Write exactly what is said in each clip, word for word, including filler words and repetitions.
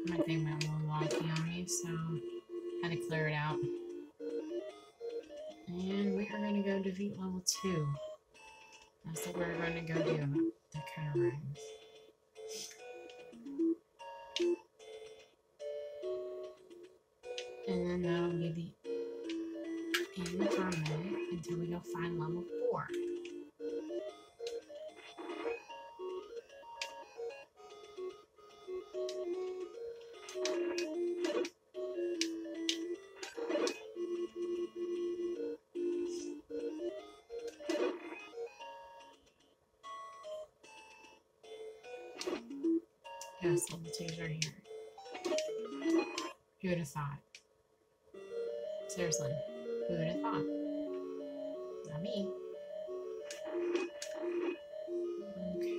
My thing went a little wonky on me, so I had to clear it out. And we are going to go defeat level two. That's what we're going to go do. That kind of rhymes. And then that'll be the end for a minute until we go find level four. Yes, level twos are here. Who would have thought? Seriously, who would have thought? Not me. Okay.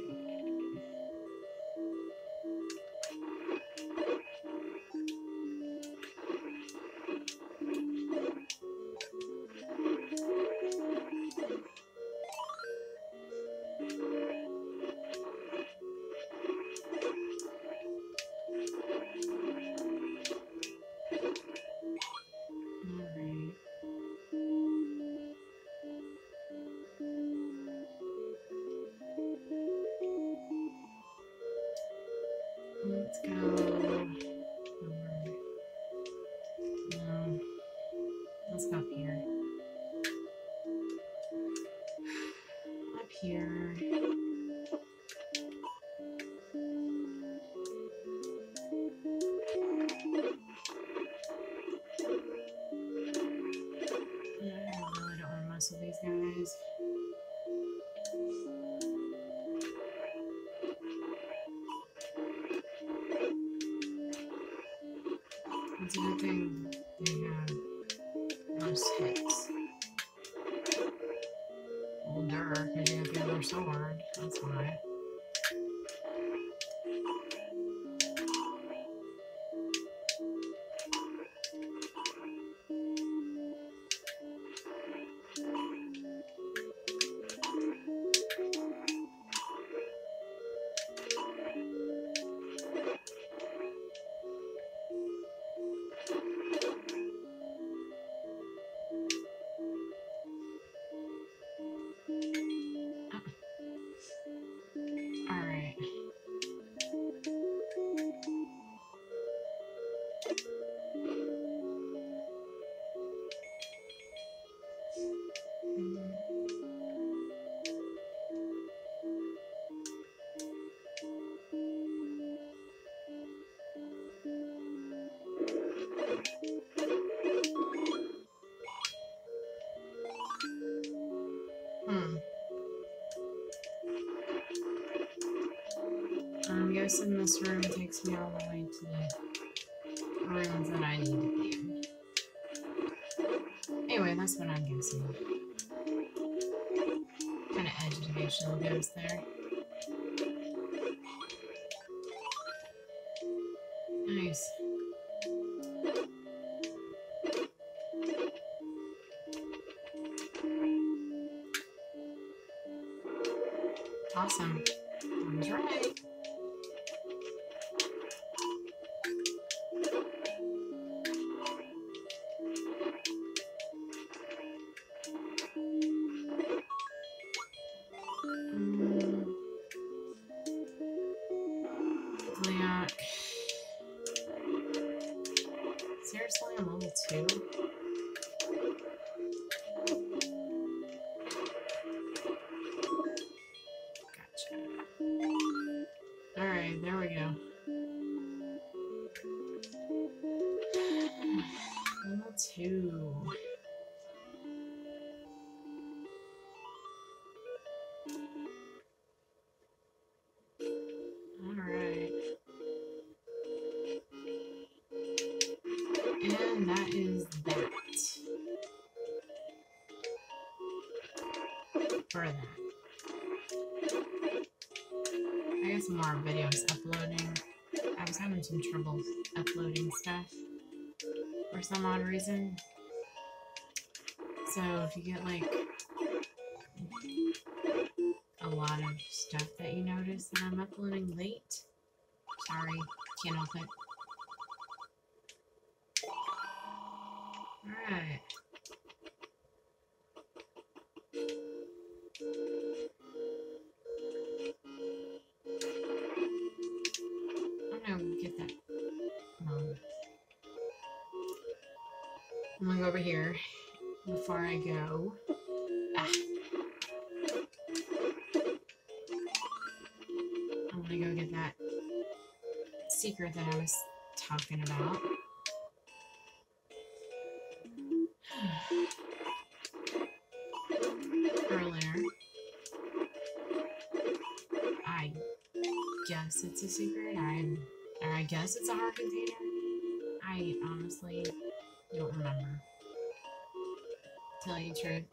Let's go. No. Let's go up here. Up here. Yeah, I really don't want to mess with these guys. It's a good thing they have most hits. Well, dirt, because you have the other sword. That's why. Alright. Hmm. I'm guessing this room takes me all the way to the rooms that I need to be in. Anyway, that's what I'm guessing. Kind of educational goes there. Nice. Awesome. I was right. Mm. Leon. Seriously, I'm level two? Alright, there we go. Level two. Alright. And that is that. For that. I got some more videos uploading. I was having some trouble uploading stuff for some odd reason. So if you get like a lot of stuff that you notice that I'm uploading late, sorry, can't help it. Alright. I'm gonna get that. Um, I'm gonna go over here before I go. Ah. I'm gonna go get that secret that I was talking about. Earlier. I guess it's a secret. I, or I guess it's a heart container. I honestly don't remember. Tell you the truth.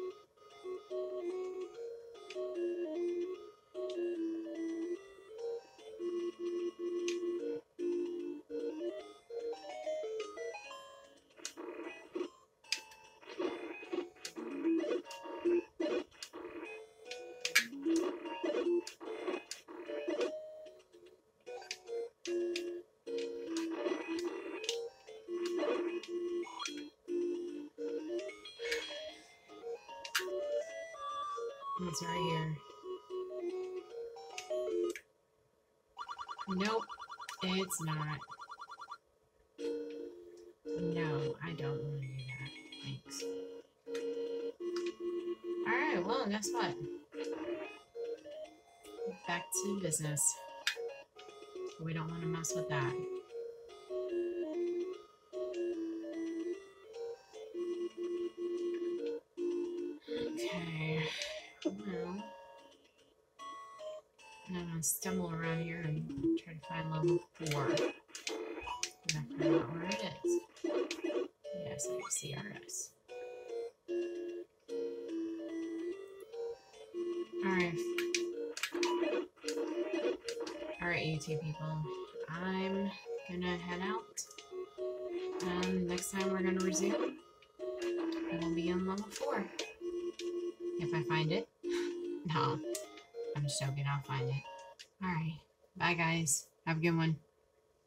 It's right here. Nope, it's not. No, I don't want to do that. Thanks. Alright, well, guess what? Back to business. We don't want to mess with that. Okay. Well, I'm gonna stumble around here and try to find level four. I forgot where it is. Yes, I see R S. Alright. Alright, you two people. I'm gonna head out. Um, next time we're gonna resume. It will be on level four. If I find it. No. I'm just joking, I'll find it. Alright. Bye guys. Have a good one.